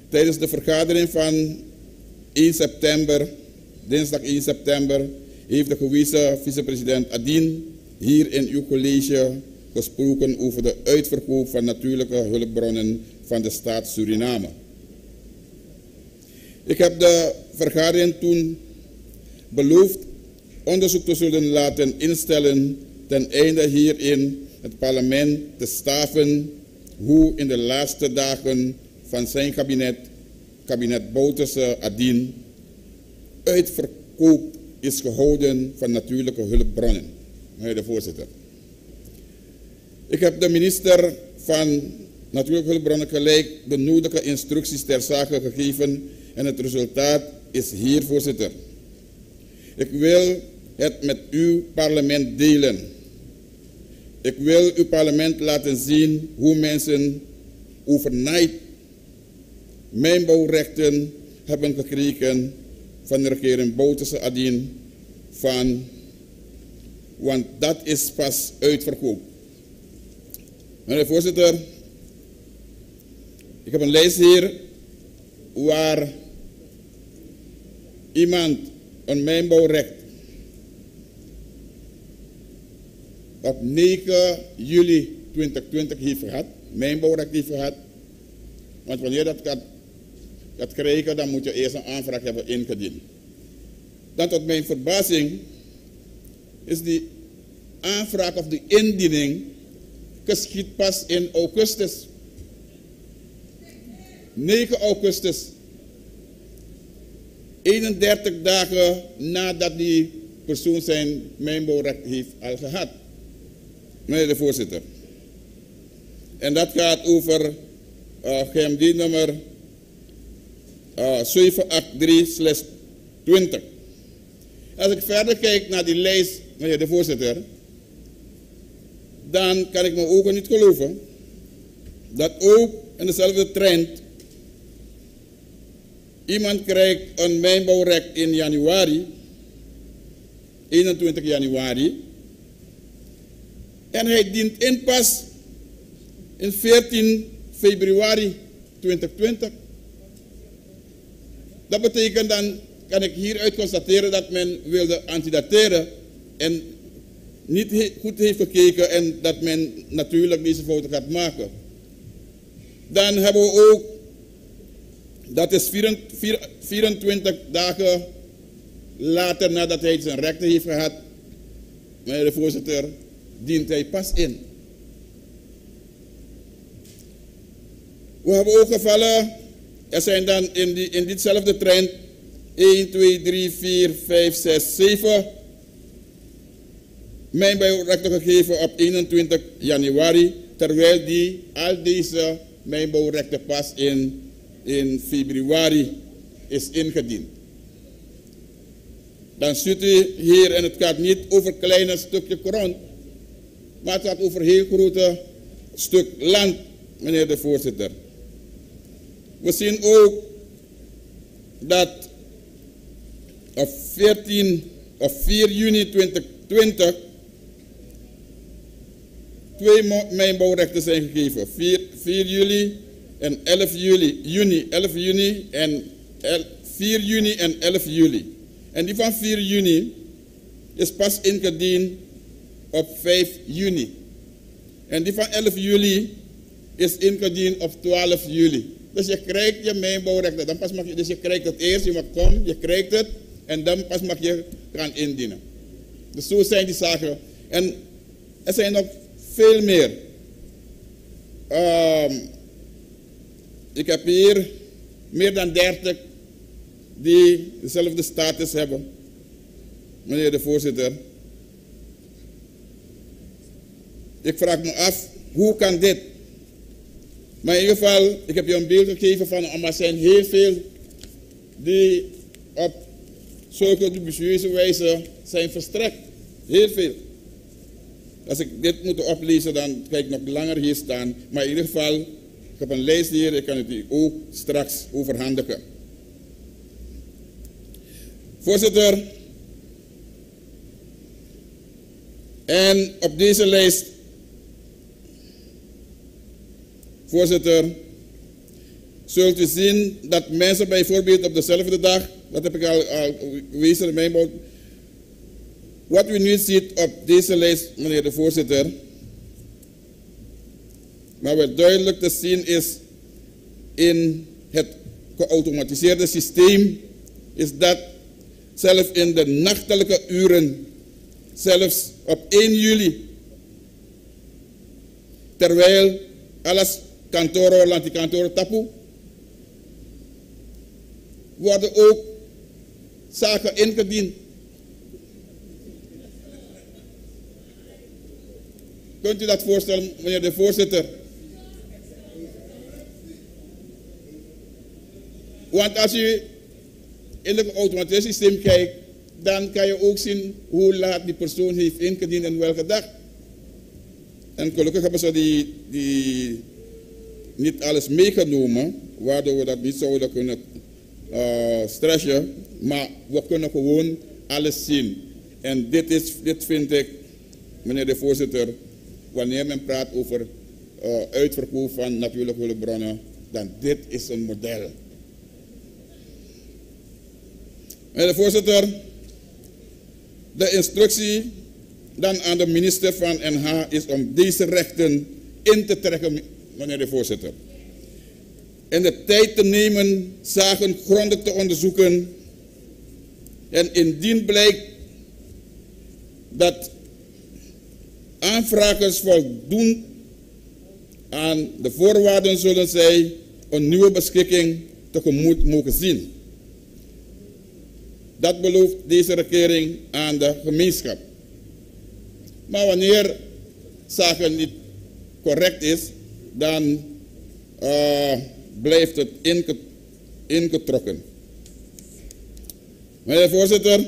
Tijdens de vergadering van 1 september, dinsdag 1 september, heeft de gewezen vicepresident Adien hier in uw college gesproken over de uitverkoop van natuurlijke hulpbronnen van de staat Suriname. Ik heb de vergadering toen beloofd onderzoek te zullen laten instellen ten einde hierin het parlement te staven hoe in de laatste dagen van zijn kabinet Bouterse Adien, uitverkoop is gehouden van natuurlijke hulpbronnen. Meneer de voorzitter. Ik heb de minister van Natuurlijke Hulpbronnen gelijk de nodige instructies ter zake gegeven en het resultaat is hier, voorzitter. Ik wil het met uw parlement delen. Ik wil uw parlement laten zien hoe mensen overnight mijnbouwrechten hebben gekregen van de regering Bouterse Adien want dat is pas uitverkoop. Meneer de voorzitter, ik heb een lijst hier waar iemand een mijnbouwrecht op 9 juli 2020 heeft gehad, mijnbouwrecht heeft gehad. Want wanneer dat gaat krijgen, dan moet je eerst een aanvraag hebben ingediend. Dan tot mijn verbazing is die aanvraag of die indiening geschied pas in augustus. 9 augustus. 31 dagen nadat die persoon zijn mijnbouwrecht heeft al gehad. Meneer de voorzitter. En dat gaat over GMD nummer 783/20. Als ik verder kijk naar die lijst, meneer de voorzitter, dan kan ik mijn ogen niet geloven dat ook in dezelfde trend iemand krijgt een mijnbouwrecht in januari, 21 januari, en hij dient in pas in 14 februari 2020. Dat betekent dan, kan ik hieruit constateren dat men wilde antidateren en niet goed heeft gekeken en dat men natuurlijk deze fouten gaat maken. Dan hebben we ook, dat is 24 dagen later nadat hij zijn rechten heeft gehad, meneer de voorzitter, dient hij pas in. We hebben ook gevallen, er zijn dan in ditzelfde trend 1, 2, 3, 4, 5, 6, 7 mijnbouwrechten gegeven op 21 januari, terwijl al deze mijnbouwrechten pas in februari is ingediend. Dan zit u hier en het gaat niet over een kleine stukje grond, maar het gaat over een heel grote stuk land, meneer de voorzitter. We zien ook dat op 4 juni 2020 2 mijnbouwrechten zijn gegeven. 4 juli en 11 juli. 4 juni en 11 juli. En die van 4 juni is pas ingediend op 5 juni. En die van 11 juli is ingediend op 12 juli. Dus je krijgt je mijnbouwrechten. Dan pas mag je, dus je krijgt het eerst, je mag komen, je krijgt het en dan pas mag je gaan indienen. Dus zo zijn die zaken. En er zijn nog veel meer. Ik heb hier meer dan 30 die dezelfde status hebben. Meneer de voorzitter. Ik vraag me af, hoe kan dit? Maar in ieder geval, ik heb je een beeld gegeven van, maar er zijn heel veel die op zulke dubieuse wijze zijn verstrekt. Heel veel. Als ik dit moet oplezen, dan ga ik nog langer hier staan. Maar in ieder geval, ik heb een lijst hier, ik kan het u ook straks overhandigen. Voorzitter, en op deze lijst, voorzitter, zult u zien dat mensen bijvoorbeeld op dezelfde dag, dat heb ik al gewezen in mijn bod. Wat u nu ziet op deze lijst, meneer de voorzitter, maar wat duidelijk te zien is in het geautomatiseerde systeem, is dat zelfs in de nachtelijke uren, zelfs op 1 juli, terwijl alles kantoro, lantikantoro tapu, worden ook zaken ingediend. Kunt u dat voorstellen, meneer de voorzitter? Want als u in het automatisch systeem kijkt, dan kan je ook zien hoe laat die persoon heeft ingediend en welke dag. En gelukkig hebben ze die niet alles meegenomen, waardoor we dat niet zouden kunnen stressen, maar we kunnen gewoon alles zien. En dit vind ik, meneer de voorzitter, wanneer men praat over uitverkoop van natuurlijke hulpbronnen, dan dit is een model. Meneer de voorzitter, de instructie dan aan de minister van NH is om deze rechten in te trekken, meneer de voorzitter. En de tijd te nemen, zaken grondig te onderzoeken. En indien blijkt dat aanvragers voldoen aan de voorwaarden, zullen zij een nieuwe beschikking tegemoet mogen zien. Dat belooft deze regering aan de gemeenschap. Maar wanneer zaken niet correct is, dan blijft het ingetrokken. Meneer de voorzitter,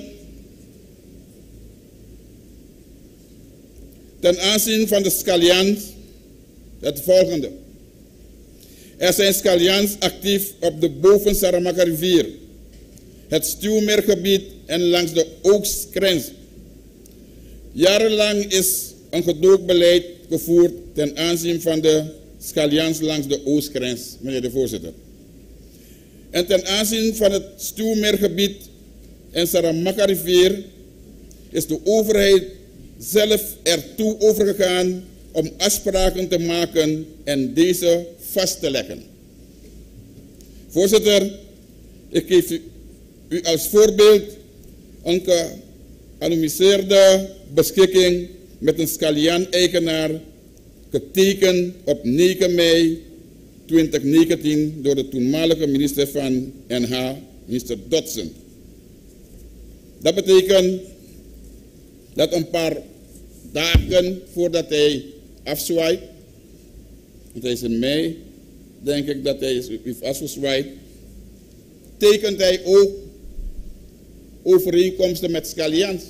ten aanzien van de scallions het volgende. Er zijn scallions actief op de Boven-Saramaka rivier, het Stuwmeergebied en langs de oogstgrens. Jarenlang is een gedoogbeleid gevoerd ten aanzien van de scallions langs de oostgrens, meneer de voorzitter. En ten aanzien van het Stuwmeergebied en Saramaka rivier is de overheid zelf ertoe overgegaan om afspraken te maken en deze vast te leggen. Voorzitter, ik geef u als voorbeeld een geanonimiseerde beschikking met een scallion-eigenaar, getekend op 9 mei 2019 door de toenmalige minister van NH, minister Dodson. Dat betekent dat een paar dagen voordat hij afzwaait, want hij is in mei, denk ik dat hij heeft afgezwaaid, tekent hij ook overeenkomsten met scallions.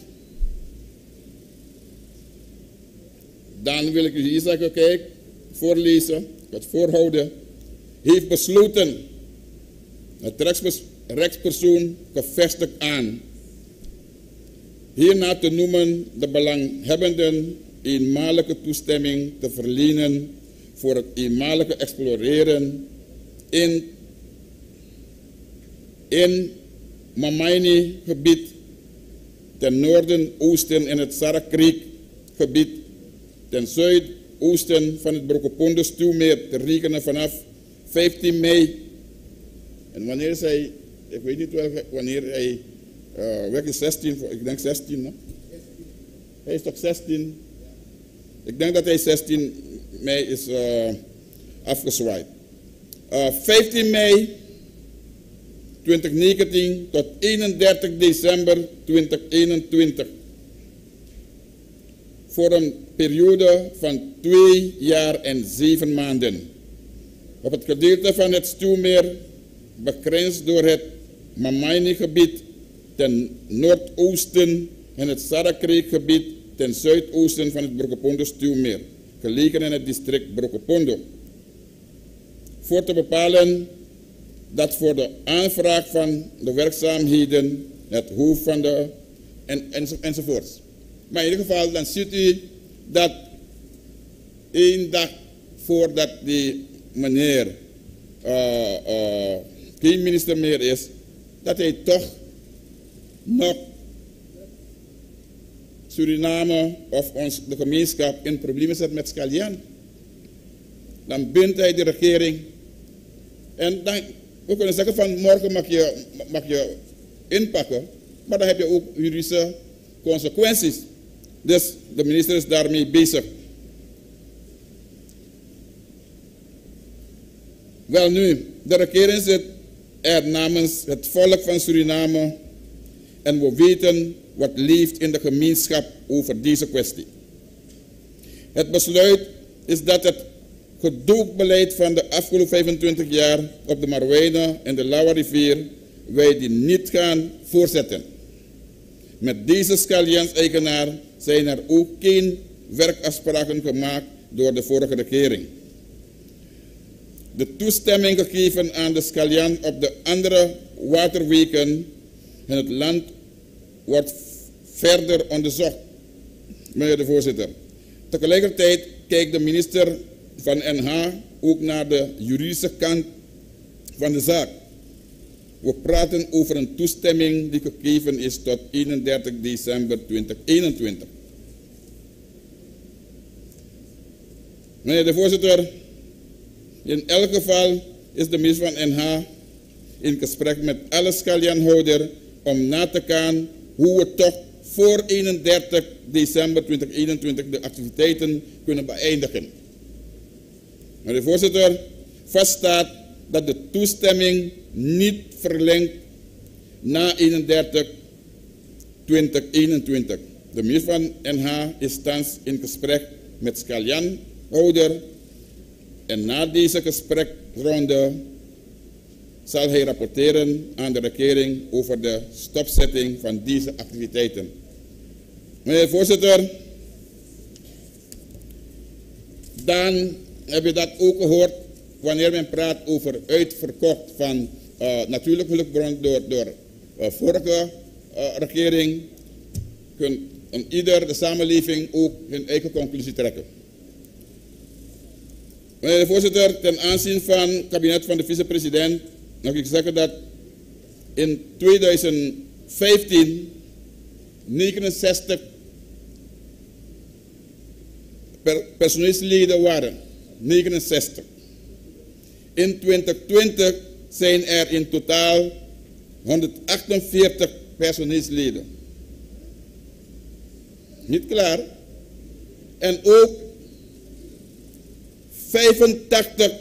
Dan wil ik u hier zeggen, kijk, voorlezen, het voorhouden, heeft besloten het rechtspersoon gevestigd aan hierna te noemen de belanghebbenden eenmalige toestemming te verlenen voor het eenmalige exploreren in Mamaini gebied ten noorden, oosten en het Sarah Creek gebied ten zuidoosten van het Brokopondo Stuwmeer te rekenen vanaf 15 mei. En wanneer zij, ik weet niet wanneer hij weg is 16, ik denk 16, no? Hij is toch 16? Ik denk dat hij 16 mei is afgezwaaid. 15 mei 2019 tot 31 december 2021. Voor een periode van 2 jaar en 7 maanden. Op het gedeelte van het Stuwmeer, begrensd door het Mamaini-gebied ten noordoosten en het Sarah Creek gebied ten zuidoosten van het Brokopondo Stuwmeer, gelegen in het district Brokopondo. Voor te bepalen dat voor de aanvraag van de werkzaamheden het hoofd van de enzovoorts. Maar in ieder geval, dan ziet u dat 1 dag voordat die meneer geen minister meer is, dat hij toch nog Suriname of de gemeenschap in problemen zet met Scalian. Dan bindt hij de regering. En dan, we kunnen zeggen van morgen mag je inpakken, maar dan heb je ook juridische consequenties. Dus de minister is daarmee bezig. Wel nu, de regering zit er namens het volk van Suriname en we weten wat leeft in de gemeenschap over deze kwestie. Het besluit is dat het gedoogbeleid van de afgelopen 25 jaar op de Marowijnen en de Lauwe rivier wij die niet gaan voortzetten. Met deze Scalians-eigenaar zijn er ook geen werkafspraken gemaakt door de vorige regering. De toestemming gegeven aan de Scalian op de andere waterwegen in het land wordt verder onderzocht, meneer de voorzitter. Tegelijkertijd kijkt de minister van NH ook naar de juridische kant van de zaak. We praten over een toestemming die gegeven is tot 31 december 2021. Meneer de voorzitter, in elk geval is de minister van NH in gesprek met alle Scalianhouders om na te gaan hoe we toch voor 31 december 2021 de activiteiten kunnen beëindigen. Meneer de voorzitter, vaststaat dat de toestemming niet verlengt na 31 2021. De minister van NH is thans in gesprek met Scalianhouder en na deze gesprekronde zal hij rapporteren aan de regering over de stopzetting van deze activiteiten. Meneer de voorzitter, dan heb je dat ook gehoord wanneer men praat over uitverkocht van natuurlijke hulpbron door vorige regering, kan ieder de samenleving ook hun eigen conclusie trekken. Meneer de voorzitter, ten aanzien van het kabinet van de vicepresident mag ik zeggen dat in 2015 69 personeelsleden waren. 69. In 2020 zijn er in totaal 148 personeelsleden. Niet klaar. En ook 85.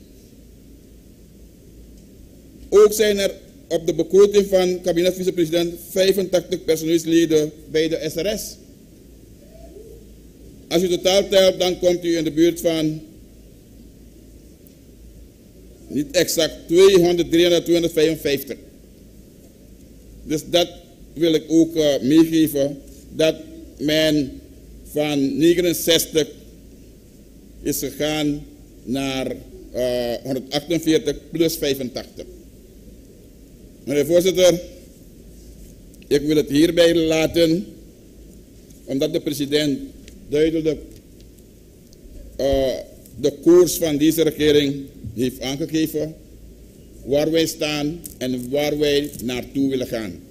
Ook zijn er op de begroting van kabinet vicepresident 85 personeelsleden bij de SRS. Als u totaal telt, dan komt u in de buurt van niet exact 200, 300, 255. Dus dat wil ik ook meegeven, dat men van 69 is gegaan naar 148 plus 85. Meneer de voorzitter, ik wil het hierbij laten, omdat de president duidelijk de koers van deze regering heeft aangegeven, waar wij staan en waar wij naartoe willen gaan.